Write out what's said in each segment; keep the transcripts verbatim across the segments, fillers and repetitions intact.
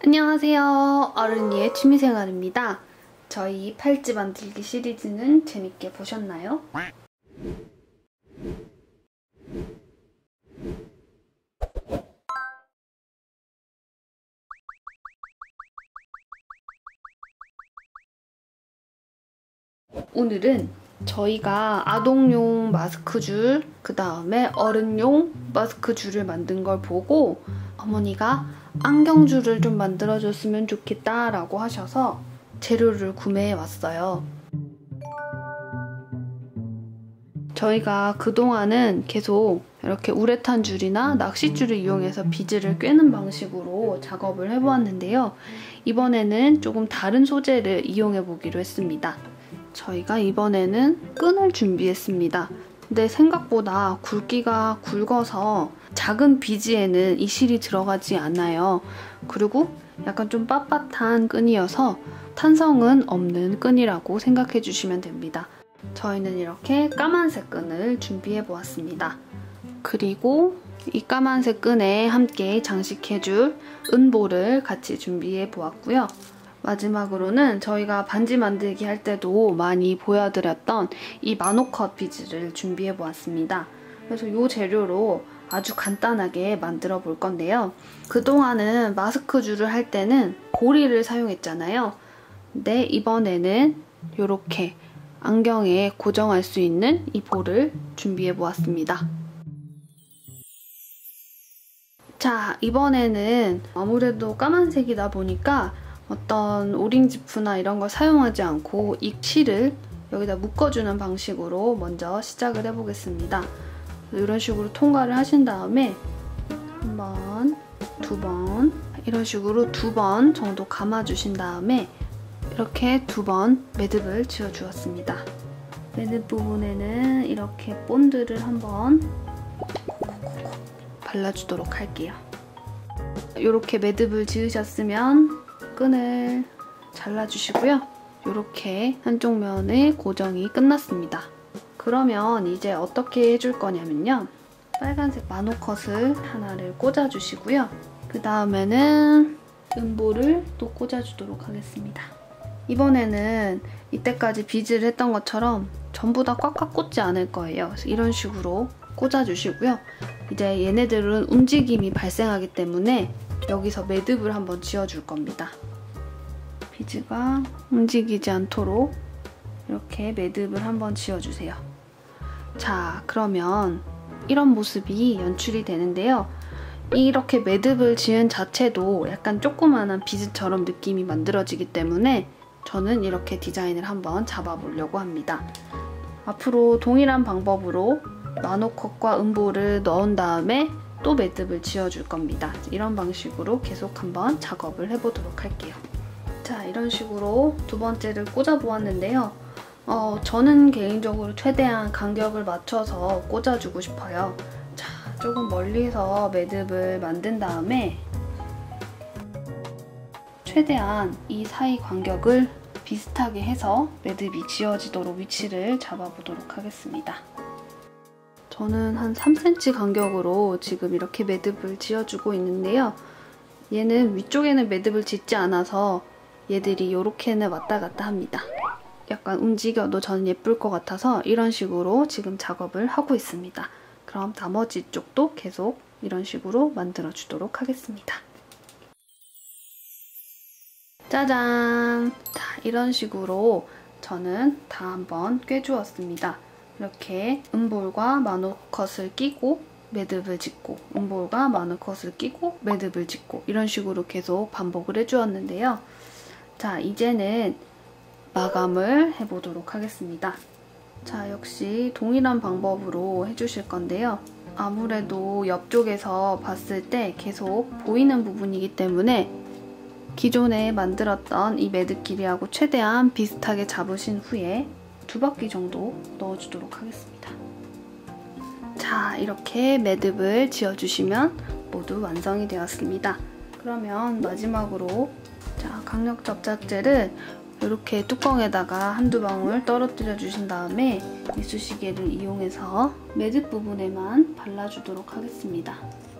안녕하세요. 어른이의 취미생활입니다. 저희 팔찌 만들기 시리즈는 재밌게 보셨나요? 오늘은 저희가 아동용 마스크줄, 그 다음에 어른용 마스크줄을 만든 걸 보고 어머니가 안경줄을 좀 만들어줬으면 좋겠다 라고 하셔서 재료를 구매해 왔어요. 저희가 그동안은 계속 이렇게 우레탄 줄이나 낚싯줄을 이용해서 비즈를 꿰는 방식으로 작업을 해보았는데요. 이번에는 조금 다른 소재를 이용해 보기로 했습니다. 저희가 이번에는 끈을 준비했습니다. 근데 생각보다 굵기가 굵어서 작은 비즈에는 이 실이 들어가지 않아요. 그리고 약간 좀 빳빳한 끈이어서 탄성은 없는 끈이라고 생각해 주시면 됩니다. 저희는 이렇게 까만색 끈을 준비해 보았습니다. 그리고 이 까만색 끈에 함께 장식해줄 은보를 같이 준비해 보았고요. 마지막으로는 저희가 반지 만들기 할 때도 많이 보여드렸던 이 마노컷 비즈를 준비해 보았습니다. 그래서 이 재료로 아주 간단하게 만들어 볼 건데요. 그동안은 마스크 줄을 할 때는 고리를 사용했잖아요. 근데 이번에는 이렇게 안경에 고정할 수 있는 이 볼을 준비해 보았습니다. 자, 이번에는 아무래도 까만색이다 보니까 어떤 오링지프나 이런 걸 사용하지 않고 이 실을 여기다 묶어주는 방식으로 먼저 시작을 해보겠습니다. 이런 식으로 통과를 하신 다음에 한 번, 두 번 이런 식으로 두 번 정도 감아주신 다음에 이렇게 두 번 매듭을 지어주었습니다. 매듭 부분에는 이렇게 본드를 한번 발라주도록 할게요. 이렇게 매듭을 지으셨으면 끈을 잘라주시고요. 이렇게 한쪽 면의 고정이 끝났습니다. 그러면 이제 어떻게 해줄 거냐면요. 빨간색 마노컷을 하나를 꽂아주시고요. 그 다음에는 은보를 또 꽂아주도록 하겠습니다. 이번에는 이때까지 비즈를 했던 것처럼 전부 다 꽉꽉 꽂지 않을 거예요. 그래서 이런 식으로 꽂아주시고요. 이제 얘네들은 움직임이 발생하기 때문에 여기서 매듭을 한번 지어줄 겁니다. 비즈가 움직이지 않도록 이렇게 매듭을 한번 지어주세요. 자, 그러면 이런 모습이 연출이 되는데요. 이렇게 매듭을 지은 자체도 약간 조그만한 비즈처럼 느낌이 만들어지기 때문에 저는 이렇게 디자인을 한번 잡아보려고 합니다. 앞으로 동일한 방법으로 마노컷과 은보를 넣은 다음에 또 매듭을 지어줄 겁니다. 이런 방식으로 계속 한번 작업을 해보도록 할게요. 자, 이런 식으로 두 번째를 꽂아보았는데요. 어, 저는 개인적으로 최대한 간격을 맞춰서 꽂아주고 싶어요. 자, 조금 멀리서 매듭을 만든 다음에 최대한 이 사이 간격을 비슷하게 해서 매듭이 지어지도록 위치를 잡아보도록 하겠습니다. 저는 한 삼 센티미터 간격으로 지금 이렇게 매듭을 지어주고 있는데요. 얘는 위쪽에는 매듭을 짓지 않아서 얘들이 이렇게는 왔다 갔다 합니다. 약간 움직여도 저는 예쁠 것 같아서 이런 식으로 지금 작업을 하고 있습니다. 그럼 나머지 쪽도 계속 이런 식으로 만들어주도록 하겠습니다. 짜잔! 자, 이런 식으로 저는 다 한번 꿰주었습니다. 이렇게 은볼과 마노컷을 끼고 매듭을 짓고 은볼과 마노컷을 끼고 매듭을 짓고 이런 식으로 계속 반복을 해주었는데요. 자, 이제는 마감을 해보도록 하겠습니다. 자, 역시 동일한 방법으로 해주실 건데요. 아무래도 옆쪽에서 봤을 때 계속 보이는 부분이기 때문에 기존에 만들었던 이 매듭 길이하고 최대한 비슷하게 잡으신 후에 두 바퀴 정도 넣어주도록 하겠습니다. 자, 이렇게 매듭을 지어주시면 모두 완성이 되었습니다. 그러면 마지막으로 자, 강력 접착제를 이렇게 뚜껑에다가 한두 방울 떨어뜨려 주신 다음에 이쑤시개를 이용해서 매듭 부분에만 발라주도록 하겠습니다.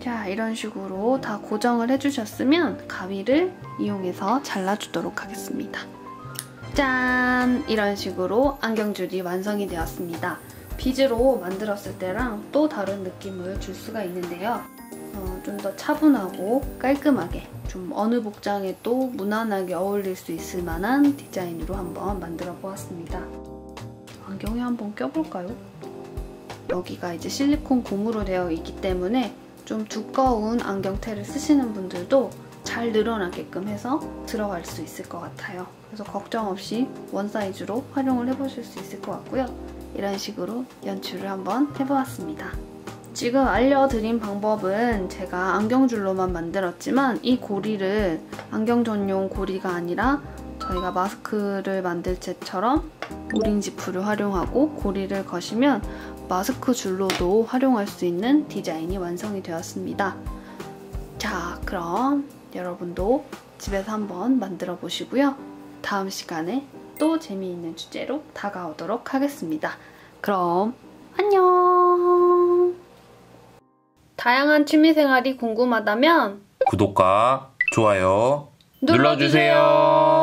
자, 이런 식으로 다 고정을 해주셨으면 가위를 이용해서 잘라주도록 하겠습니다. 짠! 이런 식으로 안경줄이 완성이 되었습니다. 비즈로 만들었을 때랑 또 다른 느낌을 줄 수가 있는데요. 어, 좀 더 차분하고 깔끔하게 좀 어느 복장에도 무난하게 어울릴 수 있을 만한 디자인으로 한번 만들어 보았습니다. 안경에 한번 껴볼까요? 여기가 이제 실리콘 고무로 되어 있기 때문에 좀 두꺼운 안경테를 쓰시는 분들도 잘 늘어나게끔 해서 들어갈 수 있을 것 같아요. 그래서 걱정 없이 원 사이즈로 활용을 해보실 수 있을 것 같고요. 이런 식으로 연출을 한번 해보았습니다. 지금 알려드린 방법은 제가 안경줄로만 만들었지만 이 고리를 안경 전용 고리가 아니라 저희가 마스크를 만들 때처럼 오링지프를 활용하고 고리를 거시면 마스크 줄로도 활용할 수 있는 디자인이 완성이 되었습니다. 자, 그럼 여러분도 집에서 한번 만들어 보시고요. 다음 시간에 또 재미있는 주제로 다가오도록 하겠습니다. 그럼 안녕! 다양한 취미생활이 궁금하다면 구독과 좋아요 눌러주세요. 눌러주세요.